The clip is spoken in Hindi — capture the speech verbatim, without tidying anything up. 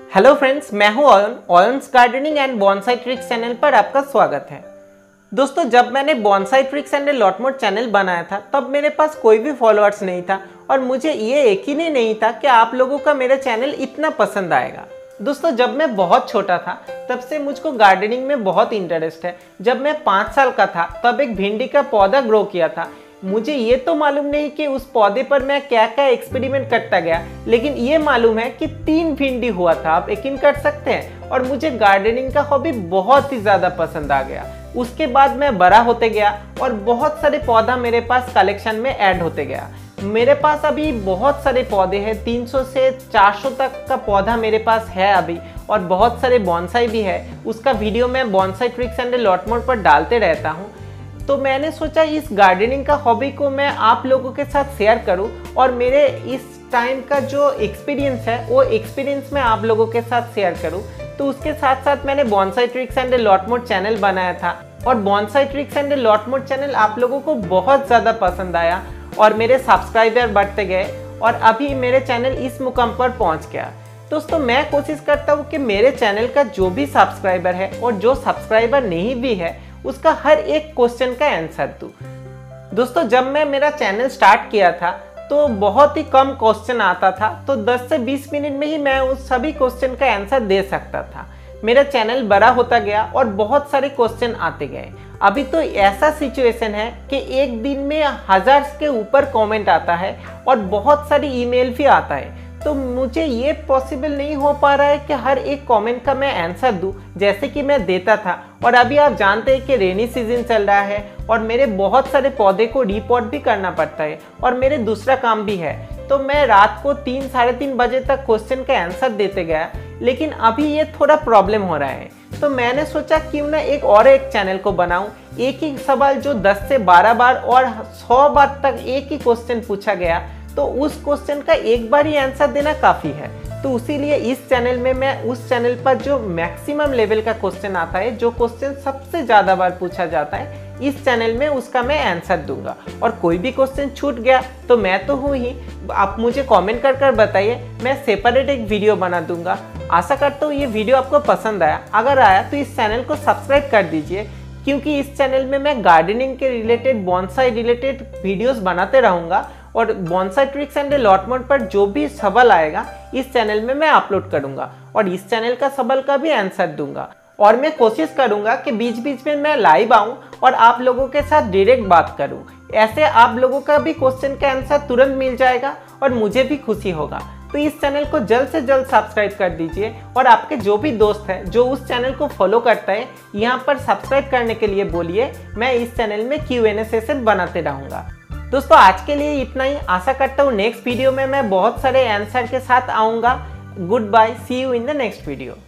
हेलो फ्रेंड्स, मैं हूं Ayan. Ayan's gardening and bonsai tricks channel पर आपका स्वागत है। दोस्तों, जब मैंने bonsai tricks and lot more channel बनाया था तब मेरे पास कोई भी फॉलोअर्स नहीं था और मुझे ये यकीन ही नहीं था कि आप लोगों का मेरा चैनल इतना पसंद आएगा। दोस्तों, जब मैं बहुत छोटा था तब से मुझको गार्डनिंग में बहुत इंटरेस्ट है। जब मैं पाँच साल का था तब एक भिंडी का पौधा ग्रो किया था। मुझे ये तो मालूम नहीं कि उस पौधे पर मैं क्या क्या एक्सपेरिमेंट करता गया, लेकिन ये मालूम है कि तीन भिंडी हुआ था। आप यकीन कर सकते हैं। और मुझे गार्डनिंग का हॉबी बहुत ही ज़्यादा पसंद आ गया। उसके बाद मैं बड़ा होते गया और बहुत सारे पौधा मेरे पास कलेक्शन में ऐड होते गया। मेरे पास अभी बहुत सारे पौधे हैं, तीन सौ से चार सौ तक का पौधा मेरे पास है अभी। और बहुत सारे बॉन्साई भी है। उसका वीडियो मैं bonsai tricks and lot more पर डालते रहता हूँ। तो मैंने सोचा इस गार्डनिंग का हॉबी को मैं आप लोगों के साथ शेयर करूं और मेरे इस टाइम का जो एक्सपीरियंस है वो एक्सपीरियंस मैं आप लोगों के साथ शेयर करूं। तो उसके साथ साथ मैंने bonsai tricks and lot more channel बनाया था और bonsai tricks and lot more channel आप लोगों को बहुत ज़्यादा पसंद आया और मेरे सब्सक्राइबर बढ़ते गए और अभी मेरे चैनल इस मुकाम पर पहुँच गया। दोस्तों, मैं कोशिश करता हूँ कि मेरे चैनल का जो भी सब्सक्राइबर है और जो सब्सक्राइबर नहीं भी है उसका हर एक क्वेश्चन का आंसर दूं। दोस्तों, जब मैं मेरा चैनल स्टार्ट किया था तो बहुत ही कम क्वेश्चन आता था, तो दस से बीस मिनट में ही मैं उस सभी क्वेश्चन का आंसर दे सकता था। मेरा चैनल बड़ा होता गया और बहुत सारे क्वेश्चन आते गए। अभी तो ऐसा सिचुएशन है कि एक दिन में हजार के ऊपर कमेंट आता है और बहुत सारी ईमेल भी आता है। तो मुझे ये पॉसिबल नहीं हो पा रहा है कि हर एक कमेंट का मैं आंसर दूं जैसे कि मैं देता था। और अभी आप जानते हैं कि रेनी सीजन चल रहा है और मेरे बहुत सारे पौधे को रिपोर्ट भी करना पड़ता है और मेरे दूसरा काम भी है। तो मैं रात को तीन साढ़े तीन बजे तक क्वेश्चन का आंसर देते गया, लेकिन अभी ये थोड़ा प्रॉब्लम हो रहा है। तो मैंने सोचा क्यों ना एक और एक चैनल को बनाऊं। एक ही सवाल जो दस से बारह बार और सौ बार तक एक ही क्वेश्चन पूछा गया, तो उस क्वेश्चन का एक बार ही आंसर देना काफ़ी है। तो इसीलिए इस चैनल में मैं उस चैनल पर जो मैक्सिमम लेवल का क्वेश्चन आता है, जो क्वेश्चन सबसे ज़्यादा बार पूछा जाता है, इस चैनल में उसका मैं आंसर दूंगा। और कोई भी क्वेश्चन छूट गया तो मैं तो हूँ ही, आप मुझे कमेंट कर कर बताइए, मैं सेपरेट एक वीडियो बना दूंगा। आशा करता हूँ ये वीडियो आपको पसंद आया। अगर आया तो इस चैनल को सब्सक्राइब कर दीजिए, क्योंकि इस चैनल में मैं गार्डनिंग के रिलेटेड, बॉन्साई रिलेटेड वीडियोस बनाते रहूँगा और bonsai tricks and lot more पर जो भी सवाल आएगा इस चैनल में मैं अपलोड करूंगा और इस चैनल का सवाल का भी आंसर दूंगा। और मैं कोशिश करूंगा कि बीच बीच में मैं लाइव आऊं और आप लोगों के साथ डायरेक्ट बात करूं। ऐसे आप लोगों का भी क्वेश्चन का आंसर तुरंत मिल जाएगा और मुझे भी खुशी होगा। तो इस चैनल को जल्द से जल्द सब्सक्राइब कर दीजिए और आपके जो भी दोस्त हैं जो उस चैनल को फॉलो करता है, यहाँ पर सब्सक्राइब करने के लिए बोलिए। मैं इस चैनल में क्यू एन ए सेशन बनाते रहूँगा। दोस्तों, आज के लिए इतना ही। आशा करता हूँ नेक्स्ट वीडियो में मैं बहुत सारे आंसर के साथ आऊँगा। Goodbye, see you in the next video.